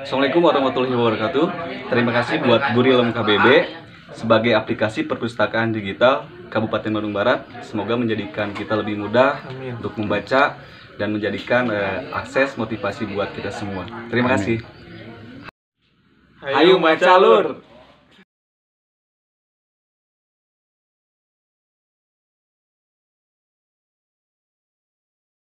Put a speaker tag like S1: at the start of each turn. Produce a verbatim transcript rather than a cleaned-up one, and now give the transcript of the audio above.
S1: Assalamualaikum warahmatullahi wabarakatuh. Terima kasih buat Gurilem K B B sebagai aplikasi perpustakaan digital Kabupaten Bandung Barat. Semoga menjadikan kita lebih mudah Amin. Untuk membaca dan menjadikan uh, akses motivasi buat kita semua. Terima Amin. Kasih.
S2: Hayu maca lur.